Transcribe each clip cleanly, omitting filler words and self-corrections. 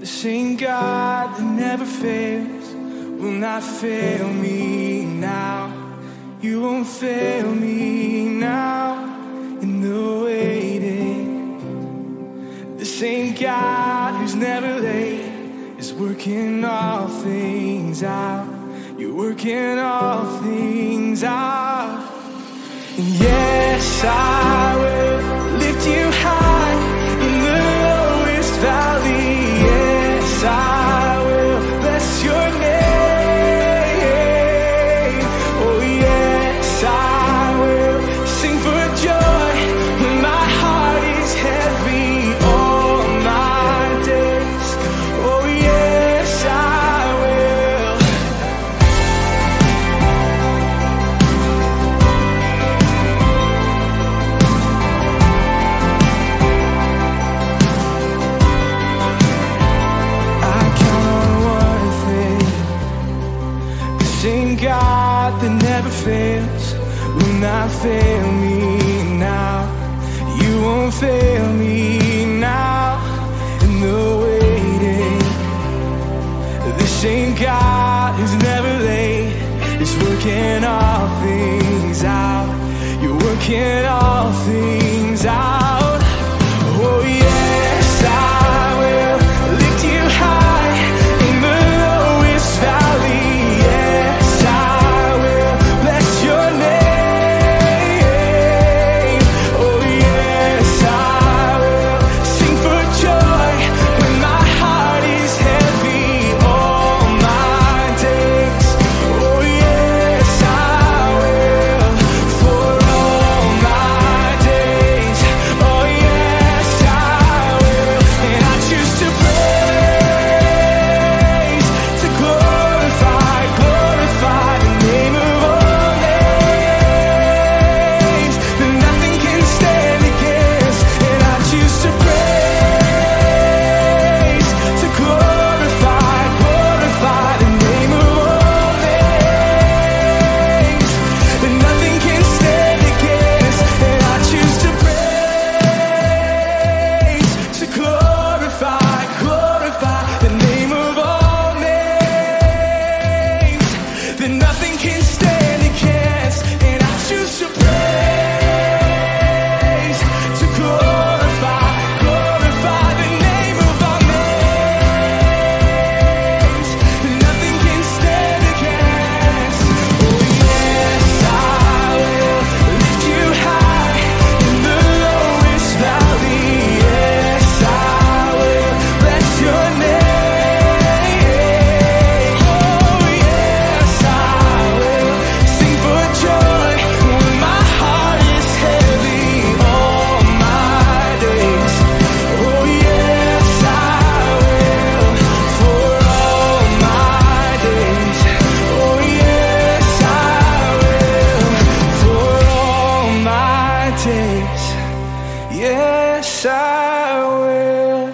The same God that never fails will not fail me now. You won't fail me now in the waiting. The same God who's never late is working all things out. You're working all things out. And yes, I will lift you high in the lowest valley. Yes, I will bless your name. Oh yes, I will sing for joy when my heart is heavy all my days. Oh yes, I will. I count on one thing. The same God that never fails will not fail me now. You won't fail me now in the waiting. The same God who's never late is working all things out. You're working all things out. Oh yes, I will lift you high in the lowest valley. Yes, I will bless your name. Oh yes, I will sing for joy when my heart is heavy all my days. Oh yes, I will for all my days. Oh yes, I will. And I choose to praise, to glorify, glorify the name of all names that nothing can stand against. And I choose to praise, to glorify, glorify the name of all names that nothing can stand against. And I choose to praise, to glorify, glorify the name of all names that nothing can stand against. And I choose to praise, to glorify, glorify the name of all names that nothing can stand against. Oh yes, I will lift you high in the lowest valley. Yes, I will bless your name. Oh yes, I will sing for joy when my heart is heavy all my days. Oh yes, I will for all my days. Oh yes, I will for all my days. Yes, I will.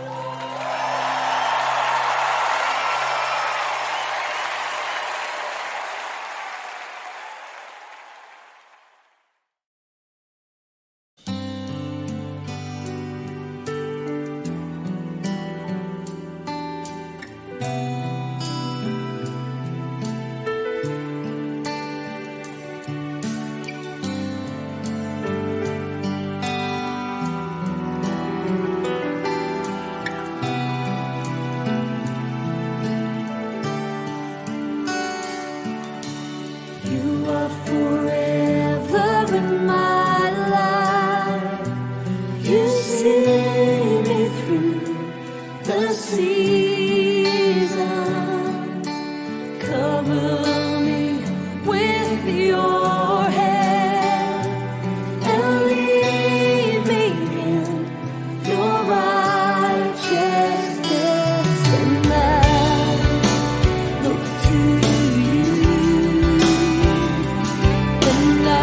You are forever in my life. You see me through the season. Cover me with your hand and lead me in your righteousness. And I look to you. And I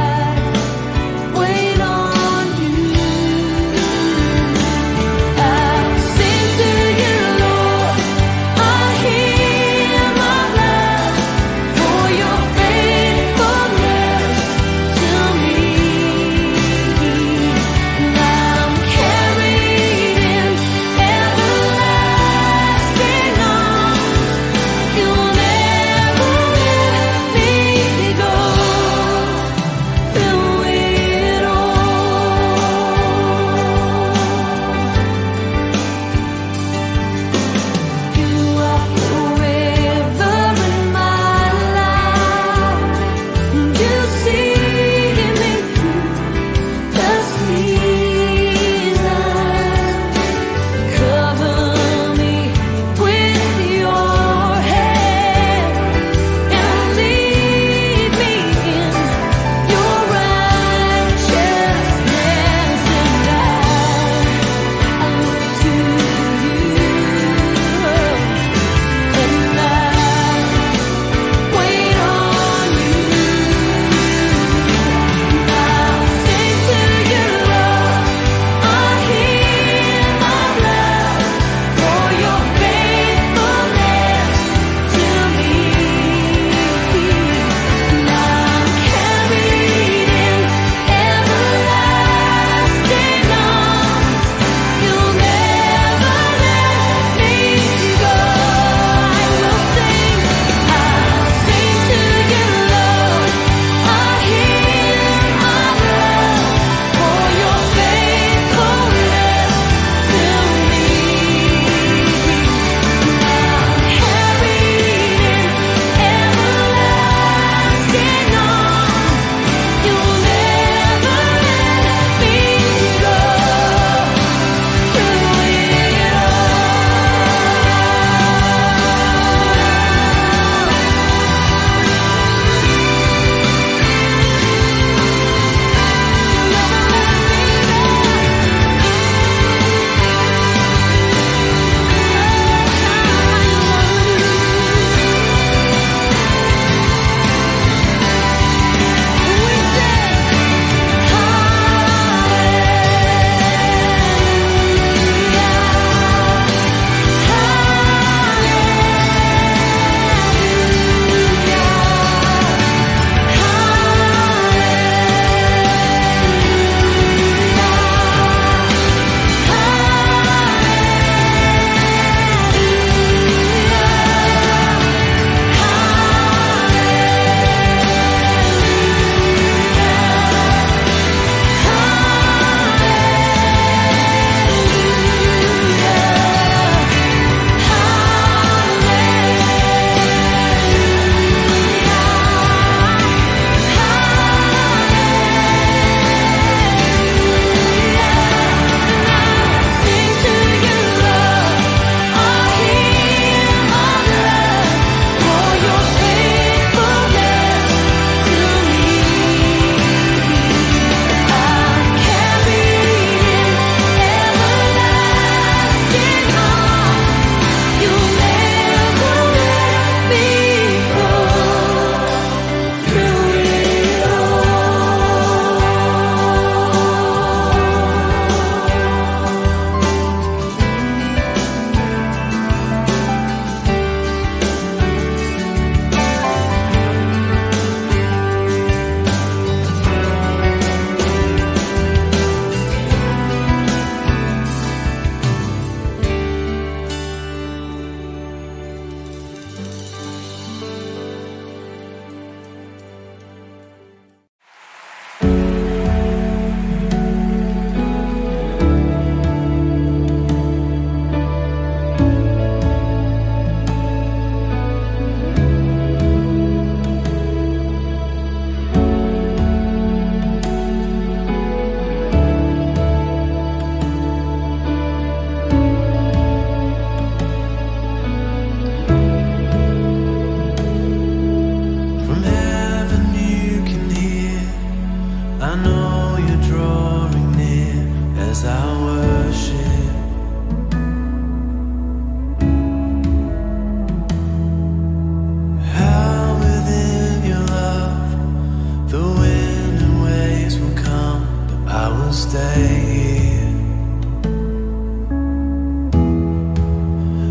wait on you. I sing to you, Lord.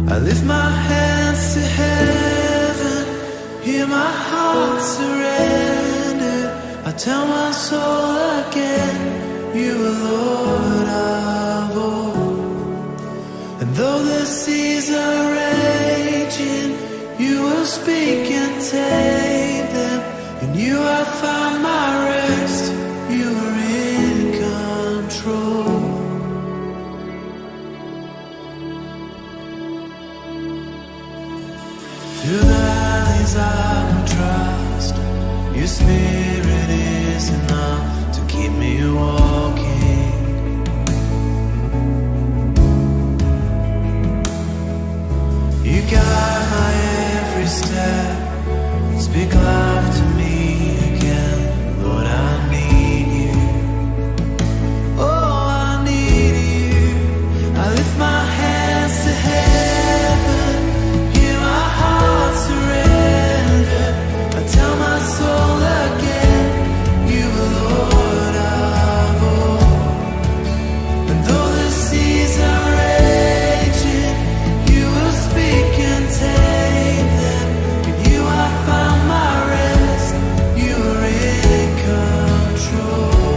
I lift my hands to heaven, hear my heart surrender. I tell my soul again, you are Lord of all. And though the seas are raging, you will speak and tame them. In you I find my rest, you are in control. Through the valleys I will trust, your spirit is enough to keep me walking. You guide my every step, speak life to me again. Lord, I need you. Oh, I need you. I lift my hands to heaven, hear my heart surrender. I tell my soul again, you are Lord of all. And though the seas are raging, you will speak and tame them. In you I found my rest, you are in control.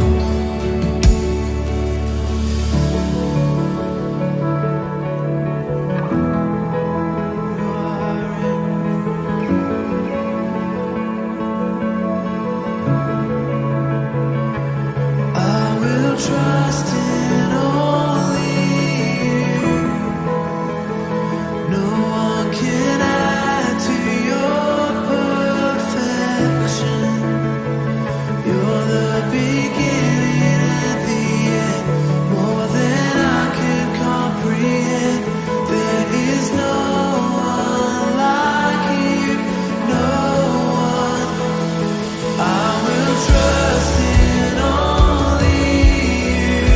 I will trust in only you. No one can add to your perfection. You're the beginning and the end, more than I can comprehend. There is no one like you, no one. I will trust in only you.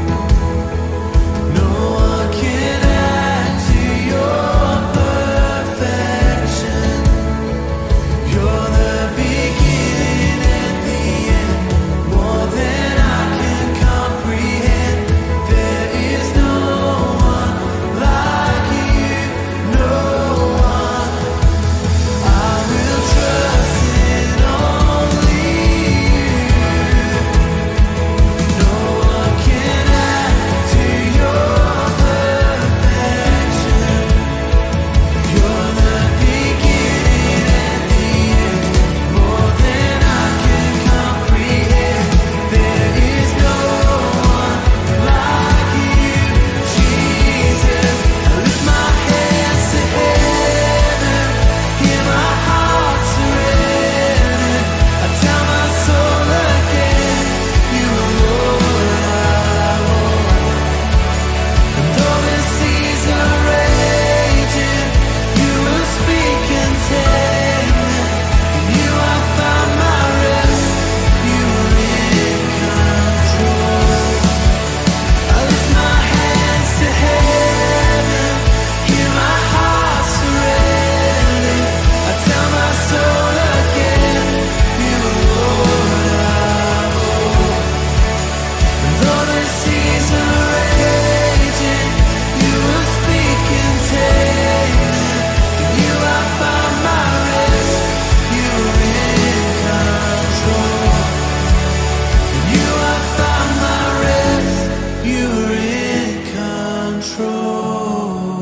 No one can add to your perfection. You're the beginning and the end, more than I can comprehend. There is no one like you, no one. I will trust in only you. No one can add to your perfection. You're the beginning and the end, more than I can comprehend. There is no one like you, Jesus. I lift my hands to heaven, hear my heart surrender. I tell my soul again, you are Lord of all. And though the seas are raging, you will speak and tame them. In you I found my rest, you are in control. I lift my hands to heaven, hear my heart surrender. I tell my soul again, you are Lord of all. And though the seas are raging, you will speak and tame them. In you I found my rest, you are in control. In you I found my rest, you are in control.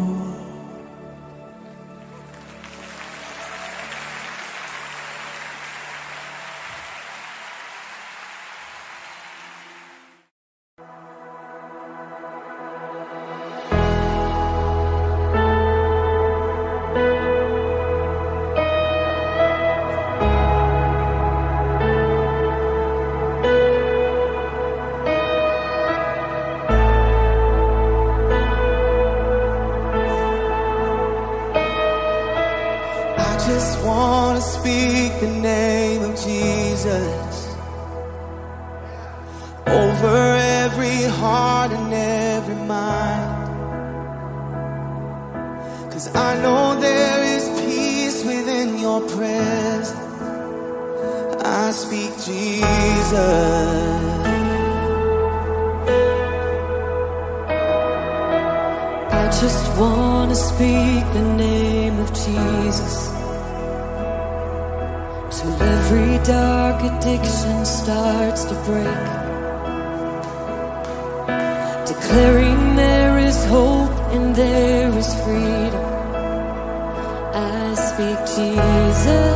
I just want to speak the name of Jesus over every heart and every mind. 'Cause I know there is peace within your presence. I speak Jesus. just want to speak the name of Jesus till every dark addiction starts to break, declaring there is hope and there is freedom. I speak Jesus.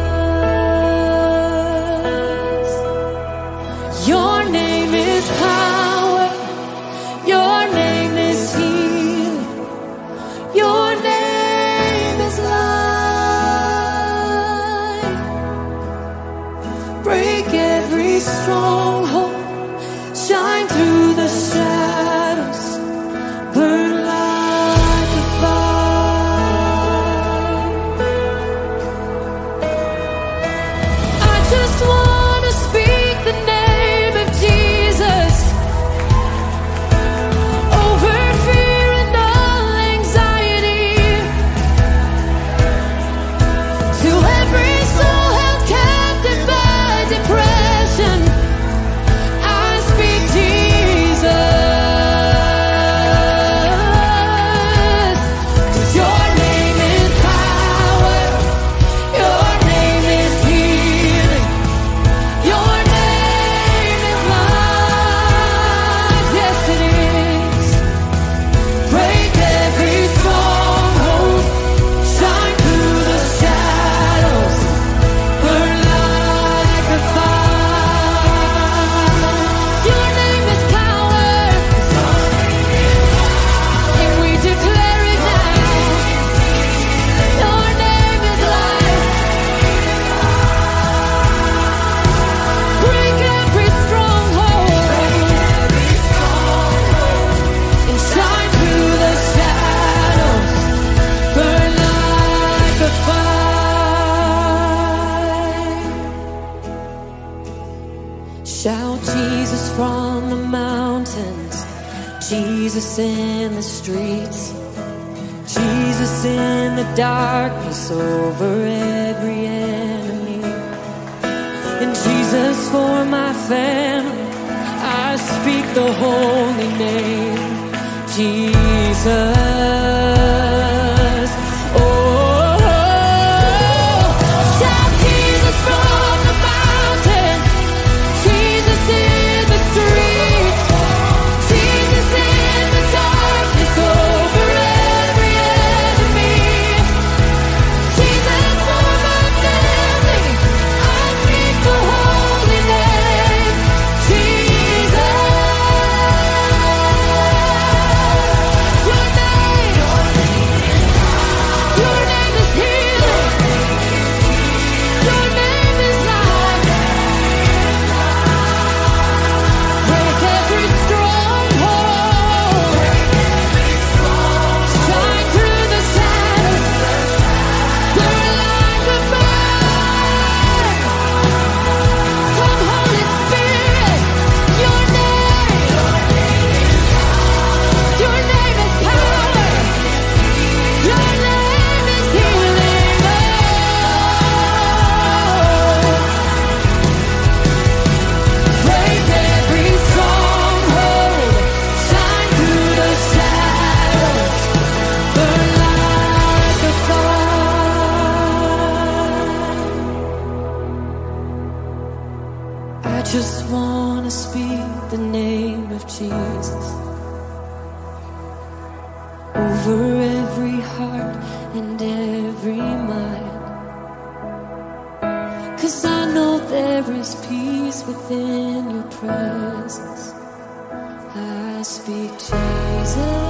Your name is power. Your name is healing. Your name is life. Break every stronghold. Shine through the shadows. Burn like a fire. I just want to speak the name of Jesus over fear and all anxiety, to every soul held captive by depression. I speak Jesus. 'Cause your name is power. Your name is healing. Your name is life. Yes, it is. Break every stronghold. Shine through the shadows. Burn like a fire. Your name is power. And we declare it now. Your name is life. Break every stronghold. And shine through the shadows. Burn like a fire. Shout Jesus from the mountains, Jesus in the streets, Jesus in the darkness over every enemy, and Jesus for my family. I speak the holy name, Jesus. Oh, shout Jesus from the mountain, Jesus in the streets, Jesus in the darkness over every enemy, Jesus for my family. I speak the holy name, Jesus. Your name is healing. Your name is life. Break every stronghold. Shine through the shadows. Burn like a fire. Come, Holy Spirit. Your name is power. Your name is healing. Break every stronghold. Shine through the shadows. Burn like a fire. I just want to speak the name of Jesus over every heart and every mind. 'Cause I know there is peace within your presence. I speak Jesus.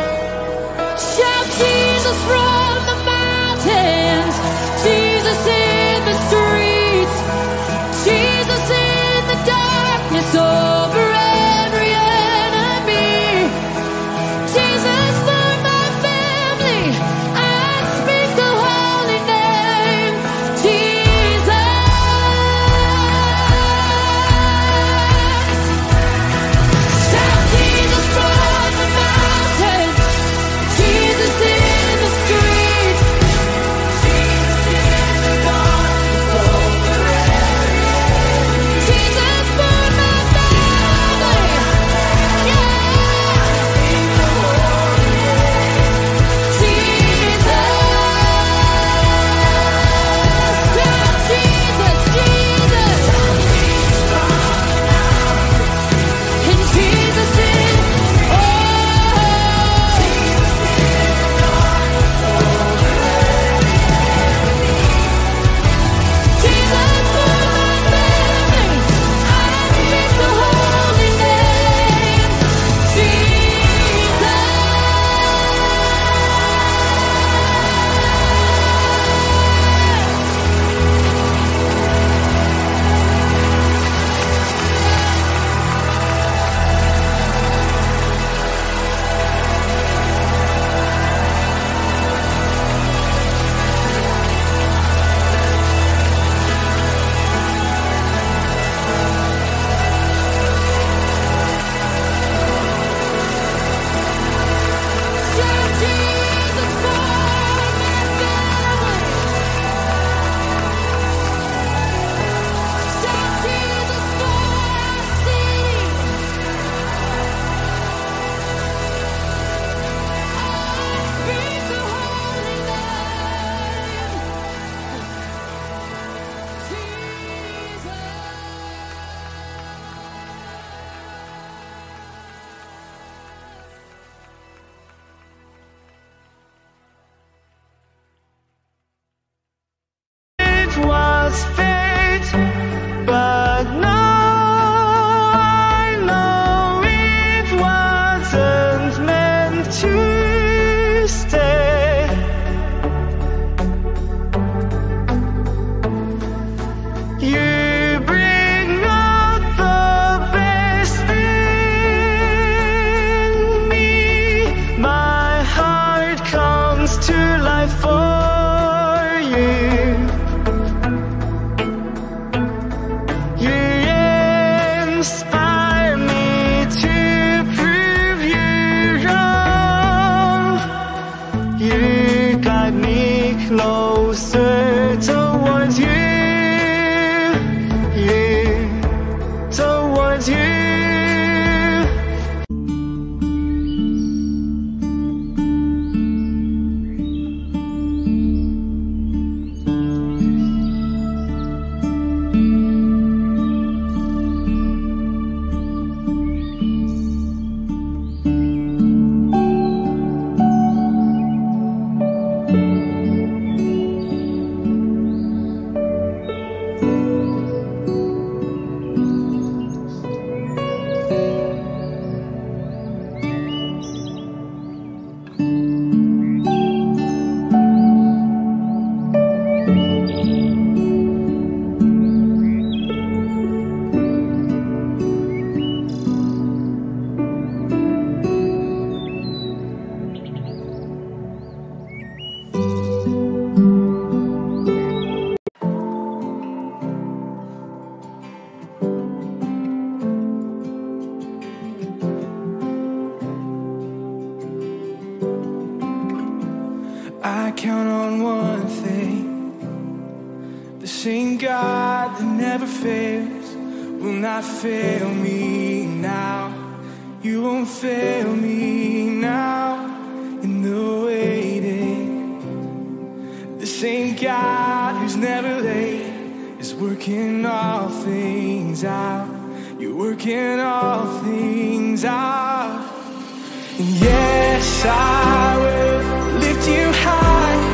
Shout Jesus from the mountains, Jesus in was fate, but now I know it wasn't meant to stay. You bring out the best in me. My heart comes to life for you. You inspire me to prove you wrong. You guide me closer towards you. Towards you. I count on one thing. The same God that never fails will not fail me now. You won't fail me now in the waiting. The same God who's never late is working all things out. You're working all things out. And yes, I will lift you high.